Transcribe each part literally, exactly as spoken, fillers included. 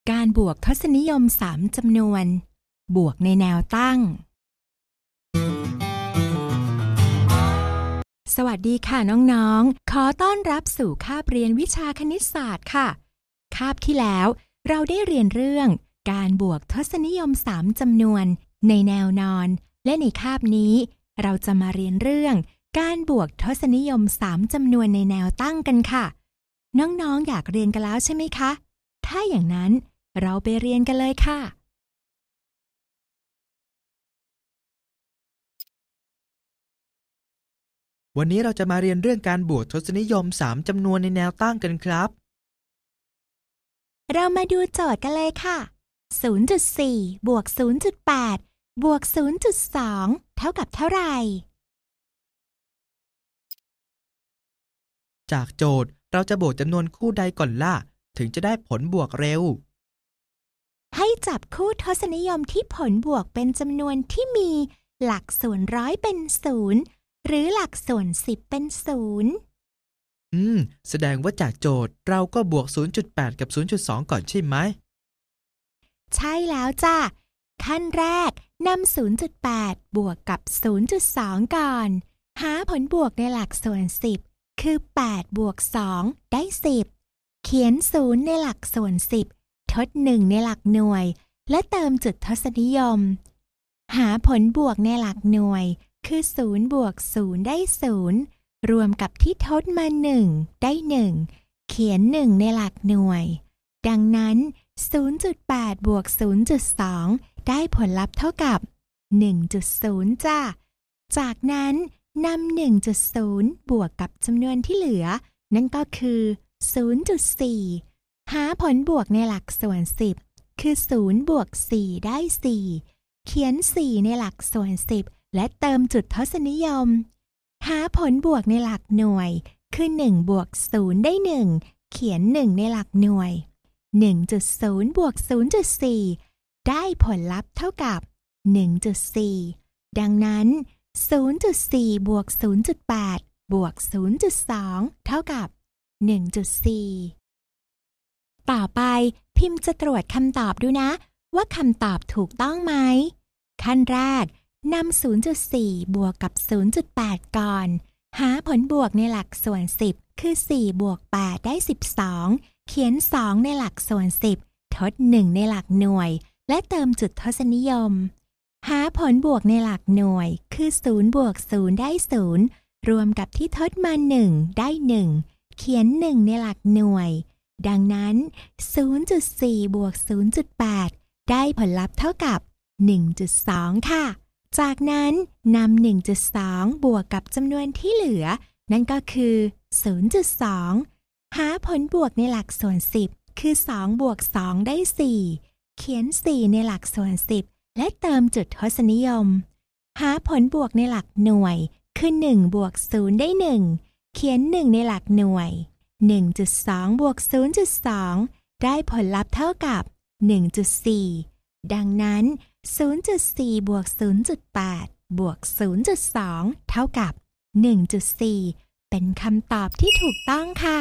การบวกทศนิยมสามจำนวนบวกในแนวตั้งสวัสดีค่ะน้องๆขอต้อนรับสู่คาบเรียนวิชาคณิตศาสตร์ค่ะคาบที่แล้วเราได้เรียนเรื่องการบวกทศนิยมสามจำนวนในแนวนอนและในคาบนี้เราจะมาเรียนเรื่องการบวกทศนิยมสามจำนวนในแนวตั้งกันค่ะน้องๆอยากเรียนกันแล้วใช่ไหมคะถ้าอย่างนั้นเราไปเรียนกันเลยค่ะวันนี้เราจะมาเรียนเรื่องการบวกทศนิยมสามจำนวนในแนวตั้งกันครับเรามาดูโจทย์กันเลยค่ะ ศูนย์จุดสี่ บวก ศูนย์จุดแปด บวก ศูนย์จุดสอง เท่ากับเท่าไหร่จากโจทย์เราจะบวกจำนวนคู่ใดก่อนล่ะถึงจะได้ผลบวกเร็วให้จับคู่ทศนิยมที่ผลบวกเป็นจำนวนที่มีหลักส่วนร้อยเป็นศูนย์หรือหลักส่วนสิบเป็นศูนย์อืมแสดงว่าจากโจทย์เราก็บวก ศูนย์จุดแปด กับ ศูนย์จุดสอง ก่อนใช่ไหมใช่แล้วจ้ะขั้นแรกนำ ศูนย์จุดแปด บวกกับ ศูนย์จุดสอง ก่อนหาผลบวกในหลักส่วนสิบคือแปดบวกสองได้สิบเขียนศูนย์ในหลักส่วนสิบทดหนึ่งในหลักหน่วยและเติมจุดทศนิยมหาผลบวกในหลักหน่วยคือศูนย์บวกศูนย์ได้ศูนย์รวมกับที่ทดมาหนึ่งได้หนึ่งเขียนหนึ่งในหลักหน่วยดังนั้น ศูนย์จุดแปด บวก ศูนย์จุดสอง ได้ผลลัพธ์เท่ากับ หนึ่งจุดศูนย์ จ้ะจากนั้นนำ หนึ่งจุดศูนย์ บวกกับจำนวนที่เหลือนั่นก็คือ ศูนย์จุดสี่ หาผลบวกในหลักส่วนสิบคือศูนย์บวกสี่ได้สี่เขียนสี่ในหลักส่วนสิบและเติมจุดทศนิยมหาผลบวกในหลักหน่วยคือหนึ่งบวกศูนย์ได้หนึ่งเขียนหนึ่งในหลักหน่วย หนึ่งจุดศูนย์ บวก ศูนย์จุดสี่ ได้ผลลัพธ์เท่ากับ หนึ่งจุดสี่ ดังนั้น ศูนย์จุดสี่ บวก ศูนย์จุดแปด บวก ศูนย์จุดสอง เท่ากับ หนึ่งจุดสี่ ต่อไปพิมพ์จะตรวจคำตอบดูนะว่าคำตอบถูกต้องไหมขั้นแรกนำ ศูนย์จุดสี่ บวกกับ ศูนย์จุดแปด ก่อนหาผลบวกในหลักส่วนสิบคือสี่บวกแปดได้สิบสองเขียนสองในหลักส่วนสิบทดหนึ่งในหลักหน่วยและเติมจุดทศนิยมหาผลบวกในหลักหน่วยคือศูนย์บวกศูนย์ได้ศูนย์รวมกับที่ทดมาหนึ่งได้หนึ่งเขียนหนึ่งในหลักหน่วยดังนั้น ศูนย์จุดสี่ บวก ศูนย์จุดแปด ได้ผลลัพธ์เท่ากับ หนึ่งจุดสอง ค่ะจากนั้นนำ หนึ่งจุดสอง บวกกับจำนวนที่เหลือนั่นก็คือ ศูนย์จุดสอง หาผลบวกในหลักส่วนสิบคือสองบวกสองได้สี่เขียนสี่ในหลักส่วนสิบและเติมจุดทศนิยมหาผลบวกในหลักหน่วยคือหนึ่งบวกศูนย์ได้หนึ่งเขียนหนึ่งในหลักหน่วย หนึ่งจุดสอง บวก ศูนย์จุดสอง ได้ผลลัพธ์เท่ากับ หนึ่งจุดสี่ ดังนั้น ศูนย์จุดสี่ บวก ศูนย์จุดแปด บวก ศูนย์จุดสอง เท่ากับ หนึ่งจุดสี่ เป็นคำตอบที่ถูกต้องค่ะ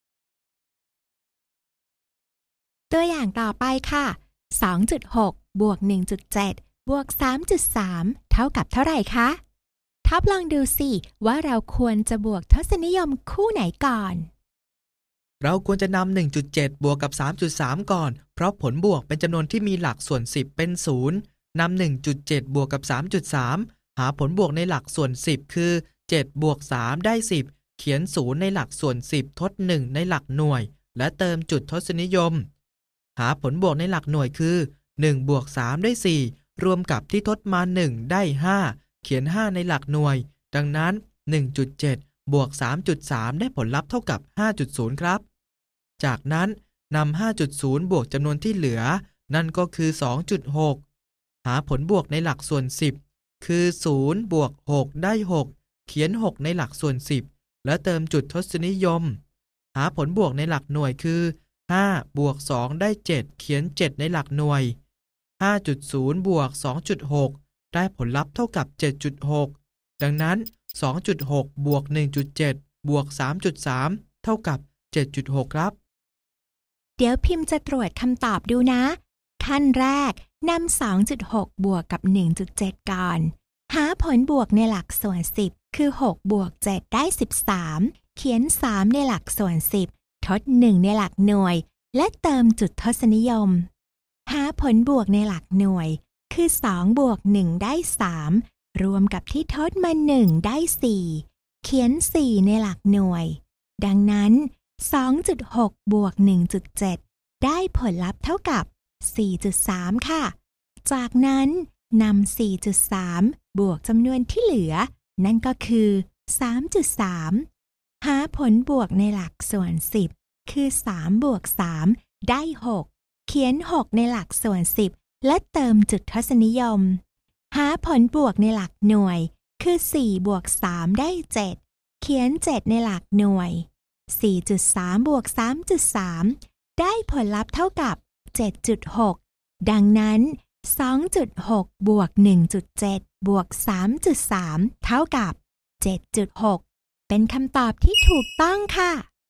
ตัวอย่างต่อไปค่ะ สองจุดหก บวก หนึ่งจุดเจ็ด บวก สามจุดสาม เท่ากับเท่าไหร่คะท็อปลองดูสิว่าเราควรจะบวกทศนิยมคู่ไหนก่อนเราควรจะนำ หนึ่งจุดเจ็ด บวกกับ สามจุดสาม ก่อนเพราะผลบวกเป็นจำนวนที่มีหลักส่วนสิบเป็นศูนย์นำ หนึ่งจุดเจ็ด บวกกับ สามจุดสาม หาผลบวกในหลักส่วนสิบคือเจ็ดบวกสามได้สิบเขียนศูนย์ในหลักส่วนสิบทดหนึ่งในหลักหน่วยและเติมจุดทศนิยมหาผลบวกในหลักหน่วยคือหนึ่งบวกสามได้สี่รวมกับที่ทดมาหนึ่งได้ห้าเขียนห้าในหลักหน่วยดังนั้น หนึ่งจุดเจ็ด บวก สามจุดสาม ได้ผลลัพธ์เท่ากับ ห้าจุดศูนย์ ครับจากนั้นนำ ห้าจุดศูนย์ บวกจำนวนที่เหลือนั่นก็คือ สองจุดหก หาผลบวกในหลักส่วนสิบคือศูนย์บวกหกได้หกเขียนหกในหลักส่วนสิบและเติมจุดทศนิยมหาผลบวกในหลักหน่วยคือห้าบวกสองได้เจ็ดเขียนเจ็ดในหลักหน่วย ห้าจุดศูนย์ บวก สองจุดหก ได้ผลลัพธ์เท่ากับ เจ็ดจุดหก ดังนั้น สองจุดหก บวก หนึ่งจุดเจ็ด บวก สามจุดสาม เท่ากับ เจ็ดจุดหก ครับเดี๋ยวพิมพ์จะตรวจคำตอบดูนะขั้นแรกนำ สองจุดหก บวกกับ หนึ่งจุดเจ็ด ก่อนหาผลบวกในหลักส่วนสิบคือหกบวกเจ็ดได้สิบสามเขียนสามในหลักส่วนสิบทดหนึ่งในหลักหน่วยและเติมจุดทศนิยมหาผลบวกในหลักหน่วยคือสองบวกหนึ่งได้สามรวมกับที่ทดมาหนึ่งได้สี่เขียนสี่ในหลักหน่วยดังนั้น สองจุดหก บวก หนึ่งจุดเจ็ด ได้ผลลัพธ์เท่ากับ สี่จุดสาม ค่ะจากนั้นนำ สี่จุดสาม บวกจำนวนที่เหลือนั่นก็คือ สามจุดสาม หาผลบวกในหลักส่วนสิบคือสามบวกสามได้หกเขียนหกในหลักส่วนสิบและเติมจุดทศนิยมหาผลบวกในหลักหน่วยคือสี่บวกสามได้เจ็ดเขียนเจ็ดในหลักหน่วย สี่จุดสาม บวก สามจุดสาม ได้ผลลัพธ์เท่ากับ เจ็ดจุดหก ดังนั้น สองจุดหก บวก หนึ่งจุดเจ็ด บวก สามจุดสาม เท่ากับ เจ็ดจุดหก เป็นคำตอบที่ถูกต้องค่ะ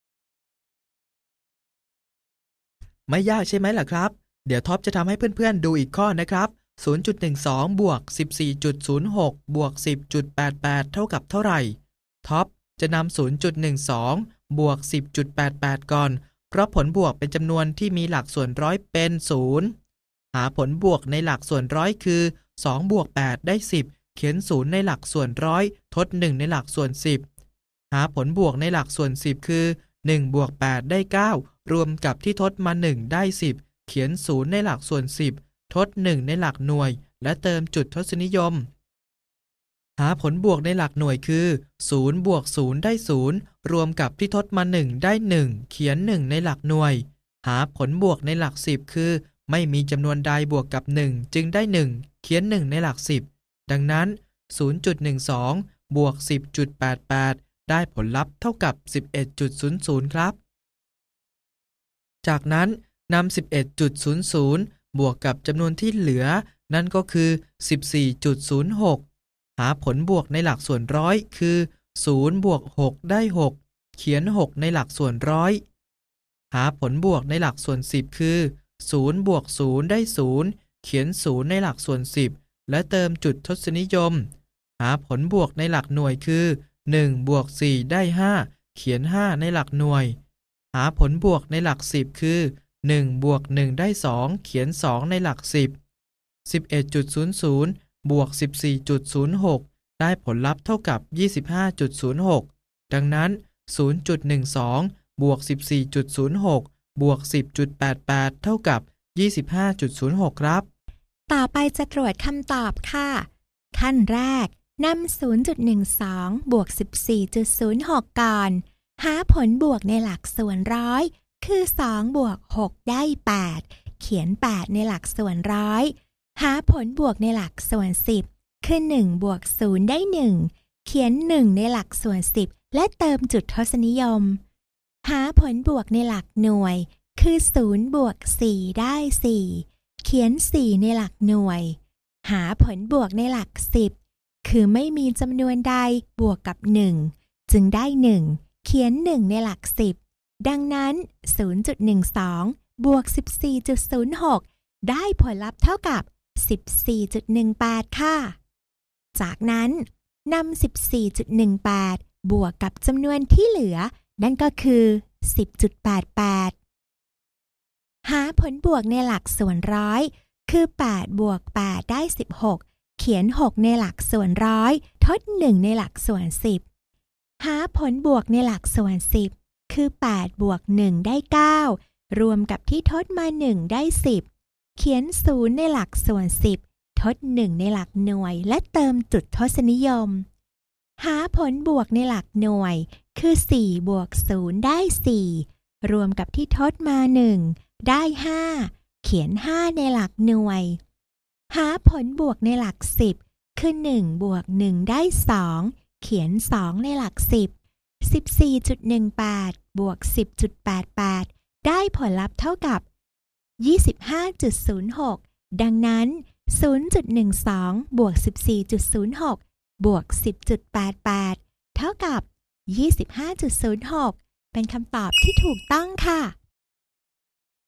ไม่ยากใช่ไหมล่ะครับเดี๋ยวท็อปจะทำให้เพื่อนๆดูอีกข้อนะครับ ศูนย์จุดหนึ่งสอง บวก สิบสี่จุดศูนย์หก บวก สิบจุดแปดแปด เท่ากับเท่าไหร่ท็อปจะนำ ศูนย์จุดหนึ่งสอง บวก สิบจุดแปดแปด ก่อนเพราะผลบวกเป็นจำนวนที่มีหลักส่วนร้อยเป็นศูนย์หาผลบวกในหลักส่วนร้อยคือสองบวกแปดได้สิบเขียนศูนย์ในหลักส่วนร้อยทดหนึ่งในหลักส่วนสิบหาผลบวกในหลักส่วนสิบคือหนึ่งบวกแปดได้เก้ารวมกับที่ทดมาหนึ่งได้สิบเขียนศูนย์ในหลักส่วนสิบทดหนึ่งในหลักหน่วยและเติมจุดทศนิยมหาผลบวกในหลักหน่วยคือศูนย์บวกศูนย์ได้ศูนย์รวมกับที่ทดมาหนึ่งได้หนึ่งเขียนหนึ่งในหลักหน่วยหาผลบวกในหลักสิบคือไม่มีจำนวนใดบวกกับหนึ่งจึงได้หนึ่งเขียนหนึ่งในหลักสิบดังนั้น ศูนย์จุดหนึ่งสอง บวก สิบจุดแปดแปด ได้ผลลัพธ์เท่ากับ สิบเอ็ดจุดศูนย์ศูนย์ ครับจากนั้นนำ สิบเอ็ดจุดศูนย์ศูนย์ บวกกับจำนวนที่เหลือนั่นก็คือ สิบสี่จุดศูนย์หก หาผลบวกในหลักส่วนร้อยคือศูนย์บวกหกได้หกเขียนหกในหลักส่วนร้อยหาผลบวกในหลักส่วนสิบคือศูนย์บวกศูนย์ได้ศูนย์เขียนศูนย์ในหลักส่วนสิบและเติมจุดทศนิยมหาผลบวกในหลักหน่วยคือหนึ่งบวกสี่ได้ห้าเขียนห้าในหลักหน่วยหาผลบวกในหลักสิบคือหนึ่งบวกหนึ่งได้สองเขียนสองในหลักสิบ สิบเอ็ดจุดศูนย์ศูนย์ บวก สิบสี่จุดศูนย์หก ได้ผลลัพธ์เท่ากับ ยี่สิบห้าจุดศูนย์หก ดังนั้น ศูนย์จุดหนึ่งสอง บวก สิบสี่จุดศูนย์หก บวก สิบจุดแปดแปด เท่ากับ ยี่สิบห้าจุดศูนย์หก ครับต่อไปจะตรวจคำตอบค่ะขั้นแรกนำ ศูนย์จุดหนึ่งสอง บวก สิบสี่จุดศูนย์หก ก่อนหาผลบวกในหลักส่วนร้อยคือสองบวกหกได้แปดเขียนแปดในหลักส่วนร้อยหาผลบวกในหลักส่วนสิบคือหนึ่งบวกศูนย์ได้หนึ่งเขียนหนึ่งในหลักส่วนสิบและเติมจุดทศนิยมหาผลบวกในหลักหน่วยคือศูนย์บวกสี่ได้สี่เขียนสี่ในหลักหน่วยหาผลบวกในหลักสิบคือไม่มีจำนวนใดบวกกับหนึ่งจึงได้หนึ่งเขียนหนึ่งในหลักสิบดังนั้น ศูนย์จุดหนึ่งสอง บวก สิบสี่จุดศูนย์หก ได้ผลลัพธ์เท่ากับ สิบสี่จุดหนึ่งแปด ค่ะจากนั้นนำ สิบสี่จุดหนึ่งแปด บวกกับจำนวนที่เหลือนั่นก็คือ สิบจุดแปดแปด หาผลบวกในหลักส่วนร้อยคือแปดบวกแปดได้สิบหกเขียนหกในหลักส่วนร้อยทดหนึ่งในหลักส่วนสิบหาผลบวกในหลักส่วนสิบคือแปดบวกหนึ่งได้เก้ารวมกับที่ทดมาหนึ่งได้สิบเขียนศูนย์ในหลักส่วนสิบทดหนึ่งในหลักหน่วยและเติมจุดทศนิยมหาผลบวกในหลักหน่วยคือสี่บวกศูนย์ได้สี่รวมกับที่ทดมาหนึ่งได้ห้าเขียนห้าในหลักหน่วยหาผลบวกในหลักสิบคือหนึ่งบวกหนึ่งได้สองเขียนสองในหลักสิบ สิบสี่จุดหนึ่งแปด บวก สิบจุดแปดแปด ได้ผลลัพธ์เท่ากับ ยี่สิบห้าจุดศูนย์หก ดังนั้น ศูนย์จุดหนึ่งสอง บวก สิบสี่จุดศูนย์หก บวก สิบจุดแปดแปด เท่ากับ ยี่สิบห้าจุดศูนย์หก เป็นคำตอบที่ถูกต้องค่ะ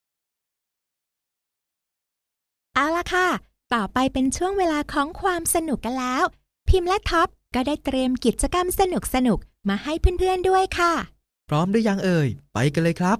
เอาล่ะค่ะต่อไปเป็นช่วงเวลาของความสนุกกันแล้วพิมพ์และท็อปก็ได้เตรียมกิจกรรมสนุกๆมาให้เพื่อนๆด้วยค่ะพร้อมหรือยังเอ่ยไปกันเลยครับ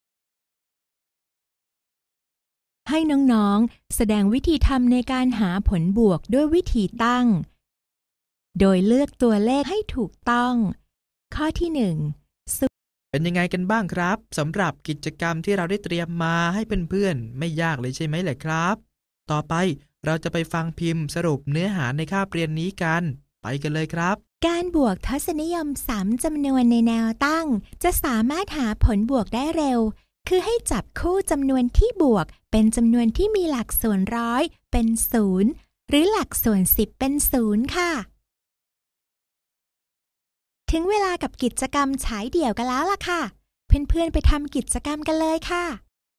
ให้น้องๆแสดงวิธีทำในการหาผลบวกด้วยวิธีตั้งโดยเลือกตัวเลขให้ถูกต้องข้อที่หนึ่งเป็นยังไงกันบ้างครับสำหรับกิจกรรมที่เราได้เตรียมมาให้เพื่อนๆไม่ยากเลยใช่ไหมแหละครับต่อไปเราจะไปฟังพิมพ์สรุปเนื้อหาในคาบเรียนนี้กันไปกันเลยครับการบวกทศนิยมสามจำนวนในแนวตั้งจะสามารถหาผลบวกได้เร็วคือให้จับคู่จำนวนที่บวกเป็นจำนวนที่มีหลักส่วนร้อยเป็นศูนย์หรือหลักส่วนสิบเป็นศูนย์ค่ะถึงเวลากับกิจกรรมฉายเดี่ยวกันแล้วล่ะค่ะเพื่อนๆไปทำกิจกรรมกันเลยค่ะ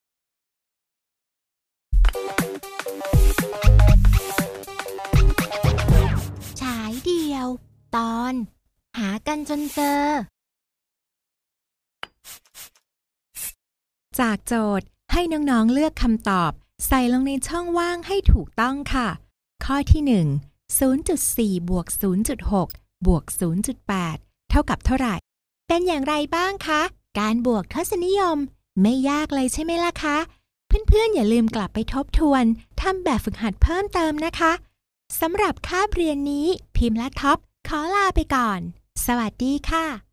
ฉายเดี่ยวตอนหากันจนเจอจากโจทย์ให้น้องๆเลือกคำตอบใส่ลงในช่องว่างให้ถูกต้องค่ะข้อที่หนึ่ง ศูนย์จุดสี่ บวก ศูนย์จุดหก บวก ศูนย์จุดแปด เท่ากับเท่าไหร่เป็นอย่างไรบ้างคะการบวกทศนิยมไม่ยากเลยใช่ไหมล่ะคะเพื่อนๆอย่าลืมกลับไปทบทวนทำแบบฝึกหัดเพิ่มเติมนะคะสำหรับคาบเรียนนี้พิมพ์และท็อปขอลาไปก่อนสวัสดีค่ะ